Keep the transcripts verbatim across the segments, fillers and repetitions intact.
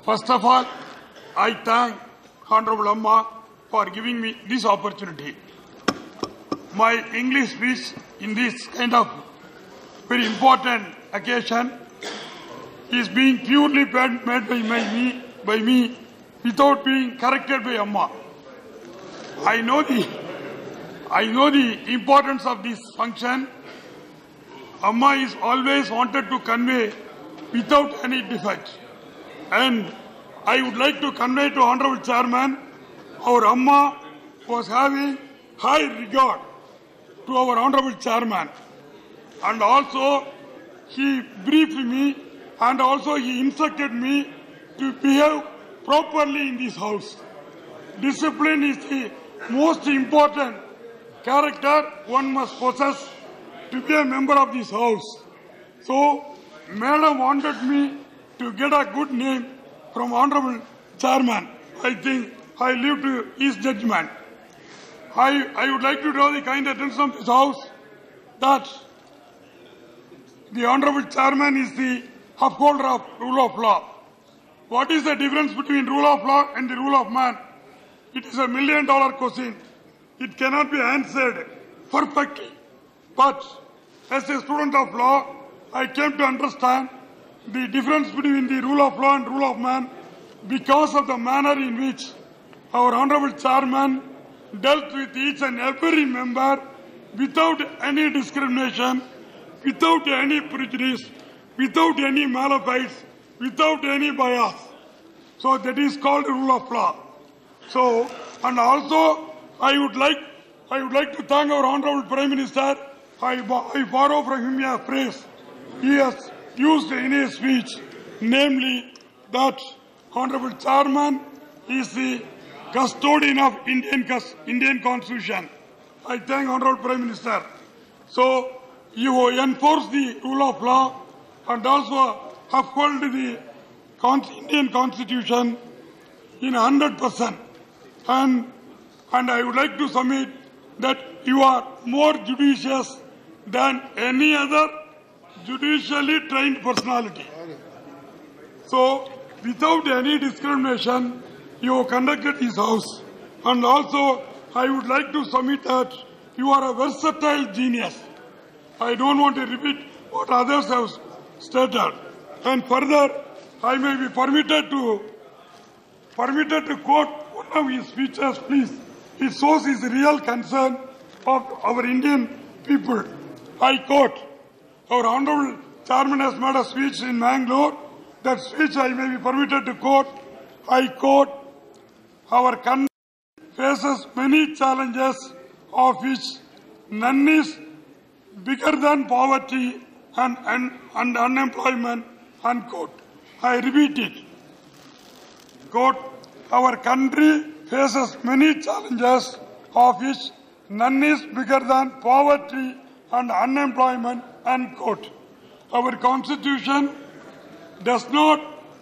First of all, I thank Honorable Amma for giving me this opportunity. My English speech in this kind of very important occasion is being purely made by me, by me without being corrected by Amma. I know the, I know the importance of this function. Amma is always wanted to convey without any defect. And I would like to convey to Honorable Chairman, our Amma was having high regard to our Honorable Chairman. And also, he briefed me and also he instructed me to behave properly in this house. Discipline is the most important character one must possess to be a member of this house. So, Madam wanted me to get a good name from Honorable Chairman. I think I leave to his judgment. I, I would like to draw the kind attention of this house that the Honorable Chairman is the upholder of rule of law. What is the difference between rule of law and the rule of man? It is a million dollar question. It cannot be answered perfectly. But as a student of law, I came to understand the difference between the rule of law and rule of man because of the manner in which our Honorable Chairman dealt with each and every member without any discrimination, without any prejudice, without any malafide, without any bias. So that is called rule of law. So, and also I would like, I would like to thank our Honorable Prime Minister. I, I borrow from him a phrase he has used in his speech, namely that Honorable Chairman is the custodian of Indian, Indian Constitution. I thank Honorable Prime Minister. So, you enforce the rule of law and also uphold the Indian Constitution in one hundred percent. And, and I would like to submit that you are more judicious than any other judicially trained personality. So, without any discrimination, you conducted this house. And also, I would like to submit that you are a versatile genius. I don't want to repeat what others have stated. And further, I may be permitted to permitted to quote one of his speeches, please. It shows his real concern of our Indian people. I quote, our Honorable Chairman has made a speech in Mangalore. That speech I may be permitted to quote. I quote, our country faces many challenges of which none is bigger than poverty and, and, and unemployment, unquote. I repeat it. Quote, our country faces many challenges of which none is bigger than poverty and unemployment, unquote. Our Constitution does not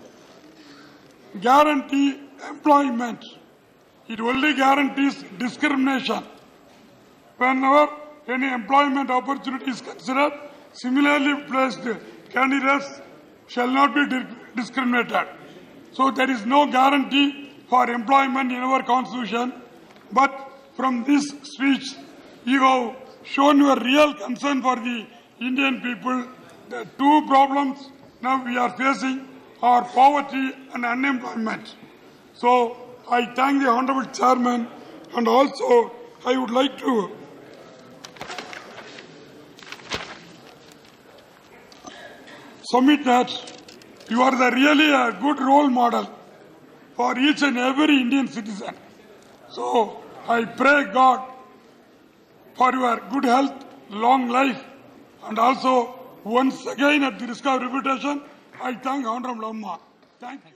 guarantee employment. It only guarantees discrimination. Whenever any employment opportunity is considered, similarly placed candidates shall not be discriminated. So there is no guarantee for employment in our Constitution. But from this speech, you have shown your real concern for the Indian people. The two problems now we are facing are poverty and unemployment. So I thank the Honorable Chairman, and also I would like to submit that you are the really a good role model for each and every Indian citizen. So I pray God for your good health, long life, and also once again at the risk of reputation, I thank Honorable Amma. Thank you.